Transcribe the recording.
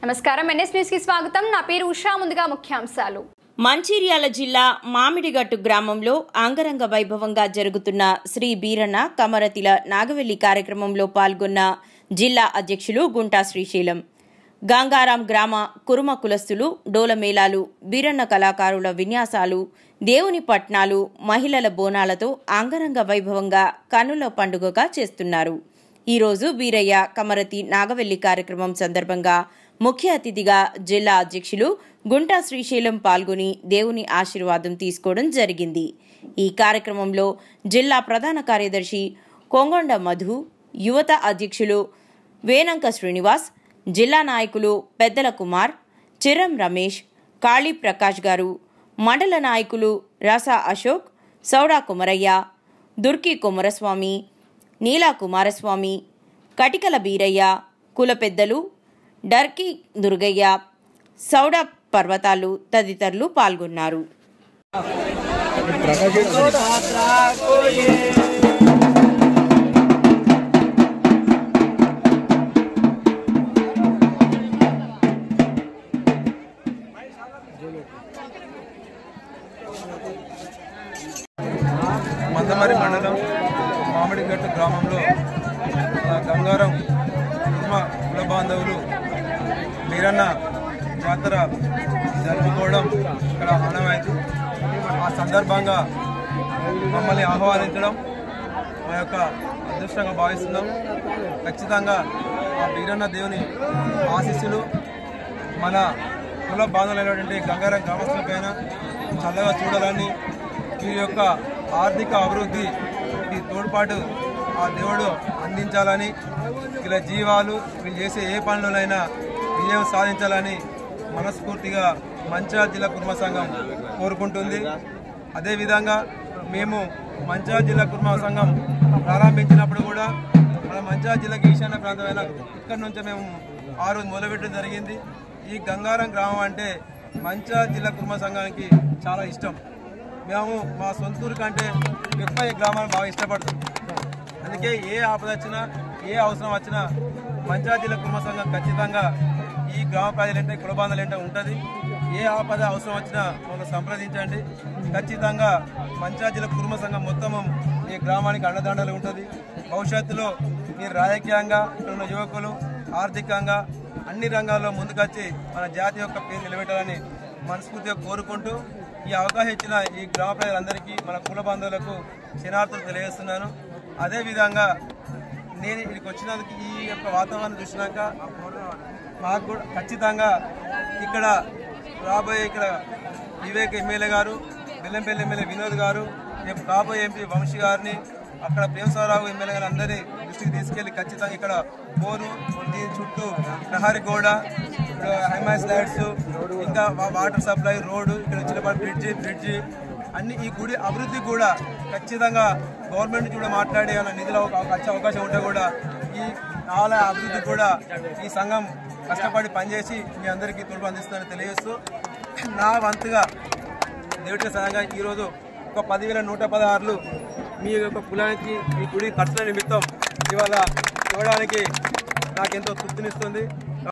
నమస్కారం NS news కి స్వాగతం నా పేరు ఉషా ముందుగా ముఖ్యాంశాలు మంచిర్యాల జిల్లా మామిడిగట్టు గ్రామంలో అంగరంగ వైభవంగా జరుగుతున్న శ్రీ బీరన్న కమరతిల నాగవెల్లి కార్యక్రమంలో పాల్గొన్న జిల్లా అధ్యక్షులు గుంటా శ్రీశైలం గంగారాం గ్రామ కురుమ కులస్తులు డోలమేళాలు బీరన్న కళాకారుల విన్యాసాలు దేవుని పట్నాలు మహిళల బోనాలతో అంగరంగ వైభవంగా కన్నుల పండుగగా చేస్తున్నారు। ఈరోజు బీరయ్య కమరతి నాగవెల్లి కార్యక్రమం సందర్భంగా ముఖ్య అతిథిగా జిల్లా అధ్యక్షులు గుంటా శ్రీశైలం పాల్గొని దేవుని ఆశీర్వాదం తీసుకోవడం జరిగింది। ఈ కార్యక్రమంలో జిల్లా ప్రధాన కార్యదర్శి కొంగొండ మధు, యువత అధ్యక్షులు వేనంక శ్రీనివాస్, జిల్లా నాయకులు పెద్దల కుమార్, చిరం రమేష్, కాళీ ప్రకాష్ గారు, మండల నాయకులు రసా అశోక్, సౌడా కుమరయ్య, దుర్కి కుమారస్వామి, నీలా కుమారస్వామి, కటికల బీరయ్య, కుల పెద్దలు డర్కి దుర్గయ్య, సౌడా పర్వతాలు తదితరులు పాల్గొన్నారు। మందమరి మండలం మామిడిగట్టు గ్రామంలో గంగారం కుల బాంధవులు బీరన్న జాతర జరుపుకోవడం ఇక్కడ ఆనవాయితీ। ఆ సందర్భంగా మమ్మల్ని ఆహ్వానించడం మా యొక్క అదృష్టంగా భావిస్తున్నాం। ఖచ్చితంగా ఆ బీరన్న దేవుని ఆశీస్సులు మన కుల బాంధవులైనటువంటి గంగారం గ్రామస్తులపైన చల్లగా చూడాలని, వీరి యొక్క ఆర్థిక అభివృద్ధికి తోడ్పాటు ఆ దేవుడు అందించాలని, ఇలా జీవాలు వీళ్ళు చేసే ఏ పనులైనా విజయం సాధించాలని మనస్ఫూర్తిగా మంచిర్యాల జిల్లా కుర్మ సంఘం కోరుకుంటుంది। అదేవిధంగా మేము మంచిర్యాల జిల్లా కుర్మ సంఘం ప్రారంభించినప్పుడు కూడా మన మంచిర్యాల జిల్లాకి ఈశాన్య ప్రాంతమైన ఇక్కడి నుంచి మేము 6 మొదలుపెట్టడం జరిగింది। ఈ గంగారం గ్రామం అంటే మంచిర్యాల జిల్లా కుర్మ సంఘానికి చాలా ఇష్టం। మేము మా సొంతూరు కంటే ఎక్కువ ఈ గ్రామాలను బాగా ఇష్టపడుతుంది। అందుకే ఏ ఆపద వచ్చినా ఏ అవసరం వచ్చినా మంచిర్యాల జిల్లా కుర్మ సంఘం ఖచ్చితంగా ఈ గ్రామ ప్రజలంటే కులబాంధులంటే ఉంటుంది। ఏ ఆపద అవసరం వచ్చినా మమ్మల్ని సంప్రదించండి। ఖచ్చితంగా మంచిర్యాల జిల్లా కుర్మ సంఘం మొత్తము ఈ గ్రామానికి అండదండలు ఉంటుంది। భవిష్యత్తులో మీరు రాజకీయంగా ఇక్కడ ఉన్న యువకులు ఆర్థికంగా అన్ని రంగాల్లో ముందుకొచ్చి మన జాతి యొక్క పేరు నిలబెట్టాలని మనస్ఫూర్తిగా కోరుకుంటూ ఈ అవకాశం ఇచ్చిన ఈ గ్రామ ప్రజలందరికీ మన కుల బంధువులకు శనార్థులు తెలియజేస్తున్నాను। అదేవిధంగా నేను ఇక్కడికి వచ్చినందుకు ఈ యొక్క వాతావరణం చూసినాక మాకు కూడా ఖచ్చితంగా ఇక్కడ రాబోయే ఇక్కడ వివేక్ ఎమ్మెల్యే గారు, బెల్లంపల్లి ఎమ్మెల్యే వినోద్ గారు, రేపు కాబోయే ఎంపీ వంశీ గారిని, అక్కడ ప్రేమసారావు ఎమ్మెల్యే గారు అందరినీ దృష్టికి తీసుకెళ్లి ఖచ్చితంగా ఇక్కడ బోరు, దీని చుట్టూ ప్రహారీ గోడ, హైమాస్ లైట్స్, ఇంకా వాటర్ సప్లై, రోడ్డు, ఇక్కడ చిన్నపాటి బ్రిడ్జి అన్ని ఈ గుడి అభివృద్ధి కూడా ఖచ్చితంగా గవర్నమెంట్ కూడా మాట్లాడి అన్న నిధులు వచ్చే అవకాశం ఉంటే కూడా ఈ ఆలయ అభివృద్ధి కూడా ఈ సంఘం కష్టపడి పనిచేసి మీ అందరికీ తోడ్పు అందిస్తుందని తెలియజేస్తూ, నా వంతుగా దేవుడి సంఘంగా ఈరోజు ఒక 10,116 మీ యొక్క కులానికి ఈ గుడి ఖర్చుల నిమిత్తం ఇవాళ ఇవ్వడానికి నాకెంతో తృప్తినిస్తుంది।